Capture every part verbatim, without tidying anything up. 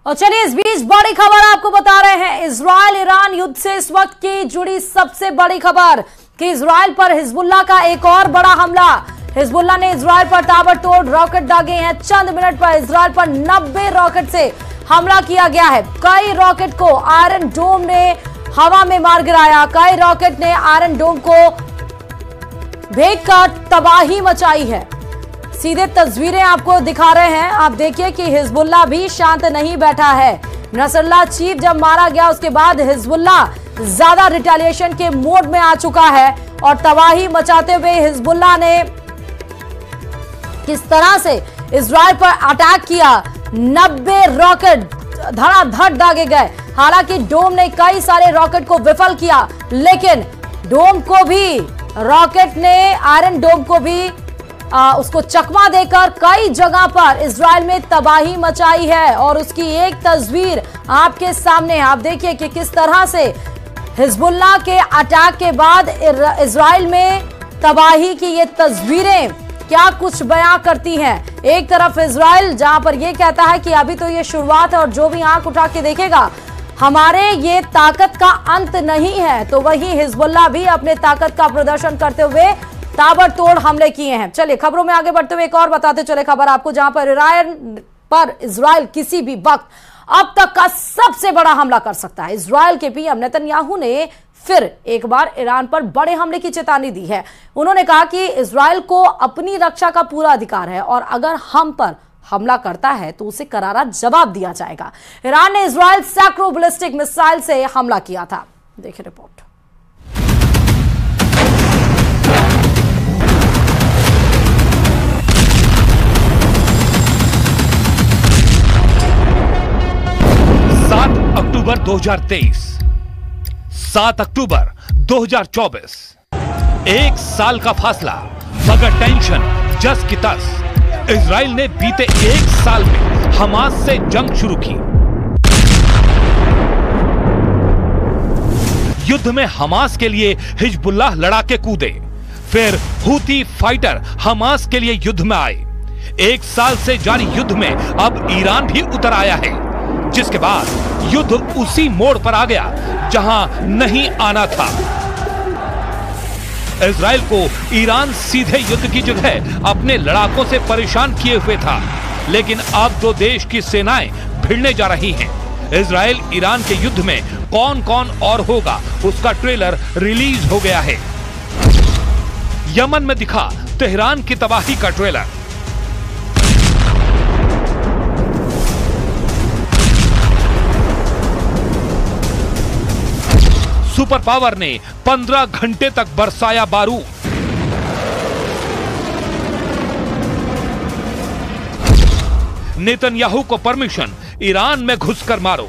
और चलिए इस बीच बड़ी खबर आपको बता रहे हैं। इजराइल ईरान युद्ध से इस वक्त की जुड़ी सबसे बड़ी खबर कि इजराइल पर हिजबुल्लाह का एक और बड़ा हमला। हिजबुल्लाह ने इजराइल पर ताबड़तोड़ रॉकेट दागे हैं। चंद मिनट पर इजराइल पर नब्बे रॉकेट से हमला किया गया है। कई रॉकेट को आयरन डोम ने हवा में मार गिराया। कई रॉकेट ने आयरन डोम को भेदकर तबाही मचाई है। सीधे तस्वीरें आपको दिखा रहे हैं। आप देखिए कि हिजबुल्लाह भी शांत नहीं बैठा है। नसरल्लाह चीफ जब मारा गया उसके बाद हिजबुल्लाह ज्यादा रिटेलिएशन के मोड में आ चुका है और तबाही मचाते हुए हिजबुल्लाह ने किस तरह से इजराइल पर अटैक किया। नब्बे रॉकेट धड़ाधड़ दागे गए। हालांकि डोम ने कई सारे रॉकेट को विफल किया, लेकिन डोम को भी रॉकेट ने आयरन डोम को भी आ, उसको चकमा देकर कई जगह पर इजराइल में तबाही मचाई है। और उसकी एक तस्वीर आपके सामने है। आप देखिए कि किस तरह से हिजबुल्लाह के अटैक के बाद इजराइल में तबाही की ये तस्वीरें क्या कुछ बयां करती हैं। एक तरफ इजराइल जहां पर यह कहता है कि अभी तो ये शुरुआत है और जो भी आंख उठा के देखेगा हमारे ये ताकत का अंत नहीं है, तो वहीं हिजबुल्लाह भी अपने ताकत का प्रदर्शन करते हुए ताबड़तोड़ हमले किए हैं। चलिए खबरों में आगे बढ़ते हुए एक और बताते चले खबर आपको, जहां पर ईरान पर इजराइल किसी भी वक्त अब तक का सबसे बड़ा हमला कर सकता है। इजराइल के पीएम नेतन्याहू ने फिर एक बार ईरान पर बड़े हमले की चेतावनी दी है। उन्होंने कहा कि इजराइल को अपनी रक्षा का पूरा अधिकार है और अगर हम पर हमला करता है तो उसे करारा जवाब दिया जाएगा। ईरान ने इजराइल सैकड़ों बैलिस्टिक मिसाइल से हमला किया था। देखिए रिपोर्ट। सात अक्टूबर दो हज़ार तेईस, सात अक्टूबर दो हज़ार चौबीस, एक साल का फासला मगर टेंशन जस की तस। इजराइल ने बीते एक साल में हमास से जंग शुरू की। युद्ध में हमास के लिए हिजबुल्लाह लड़ाके कूदे, फिर हूती फाइटर हमास के लिए युद्ध में आए। एक साल से जारी युद्ध में अब ईरान भी उतर आया है, जिसके बाद युद्ध उसी मोड़ पर आ गया जहां नहीं आना था। इजराइल को ईरान सीधे युद्ध की जगह अपने लड़ाकों से परेशान किए हुए था, लेकिन अब दो देश की सेनाएं भिड़ने जा रही हैं। इजराइल ईरान के युद्ध में कौन कौन और होगा उसका ट्रेलर रिलीज हो गया है। यमन में दिखा तेहरान की तबाही का ट्रेलर। सुपर पावर ने पंद्रह घंटे तक बरसाया बारूद। नेतन्याहू को परमिशन, ईरान में घुसकर मारो।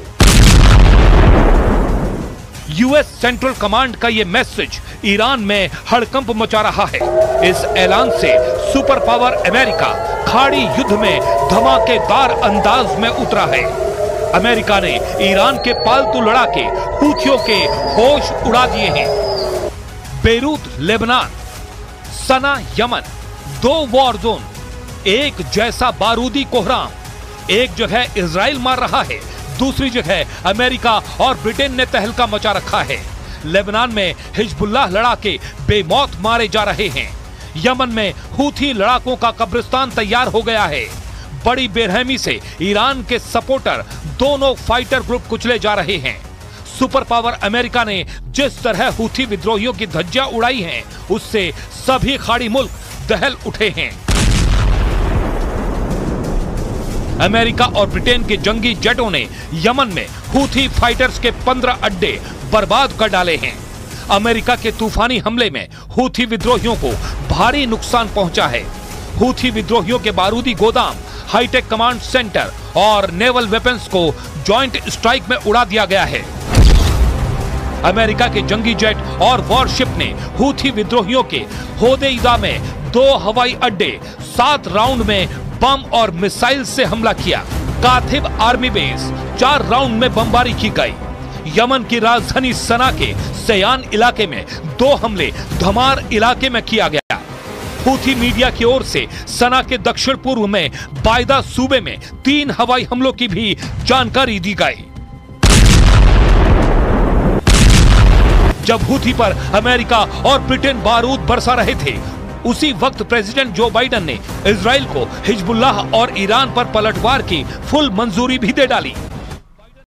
यूएस सेंट्रल कमांड का यह मैसेज ईरान में हड़कंप मचा रहा है। इस ऐलान से सुपर पावर अमेरिका खाड़ी युद्ध में धमाकेदार अंदाज में उतरा है। अमेरिका ने ईरान के पालतू लड़ाके हूथियों के होश उड़ा दिए हैं। बेरूत लेबनान, सना यमन, दो वॉर जोन, एक जैसा बारूदी कोहराम। एक जगह इजराइल मार रहा है, दूसरी जगह अमेरिका और ब्रिटेन ने तहलका मचा रखा है। लेबनान में हिजबुल्लाह लड़ाके बेमौत मारे जा रहे हैं। यमन में हूथी लड़ाकों का कब्रिस्तान तैयार हो गया है। बड़ी बेरहमी से ईरान के सपोर्टर दोनों फाइटर ग्रुप कुचले जा रहे हैं। सुपर पावर अमेरिका ने जिस तरह हूथी विद्रोहियों की धज्जियां उड़ाई हैं, उससे सभी खाड़ी मुल्क दहल उठे हैं। अमेरिका और ब्रिटेन के जंगी जेटों ने यमन में हूथी फाइटर्स के पंद्रह अड्डे बर्बाद कर डाले हैं। अमेरिका के तूफानी हमले में हूथी विद्रोहियों को भारी नुकसान पहुंचा है। हूथी विद्रोहियों के बारूदी गोदाम, हाईटेक कमांड सेंटर और नेवल वेपन्स को जॉइंट स्ट्राइक में उड़ा दिया गया है। अमेरिका के जंगी जेट और वॉरशिप ने हूथी विद्रोहियों के होदेइदा में दो हवाई अड्डे सात राउंड में बम और मिसाइल से हमला किया। काथिब आर्मी बेस चार राउंड में बमबारी की गई। यमन की राजधानी सना के सयान इलाके में दो हमले धमार इलाके में किया गया। हूथी मीडिया की ओर से सना के दक्षिण पूर्व में बायदा सूबे में तीन हवाई हमलों की भी जानकारी दी गई। जब हूथी पर अमेरिका और ब्रिटेन बारूद बरसा रहे थे, उसी वक्त प्रेसिडेंट जो बाइडेन ने इजराइल को हिजबुल्लाह और ईरान पर पलटवार की फुल मंजूरी भी दे डाली।